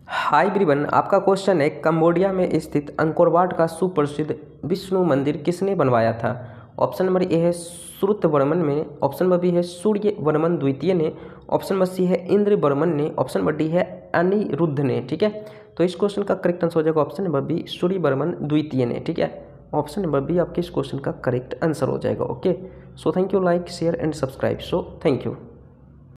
हाय everyone, आपका question है Cambodia में स्थित अंकोर वाट का सुप्रसिद्ध विष्णु मंदिर किसने बनवाया था। ऑप्शन नंबर ए है श्रुतवर्मन ने, ऑप्शन नंबर बी है सूर्यवर्मन द्वितीय ने, ऑप्शन नंबर सी है इंद्रवर्मन ने, ऑप्शन नंबर डी है अनिरुद्ध ने। ठीक है, तो इस क्वेश्चन का करेक्ट आंसर हो जाएगा ऑप्शन नंबर बी सूर्यवर्मन द्वितीय ने। ठीक है, ऑप्शन नंबर बी आपके इस क्वेश्चन का करेक्ट आंसर हो जाएगा। Okay, so thank you, like share and subscribe. So thank you.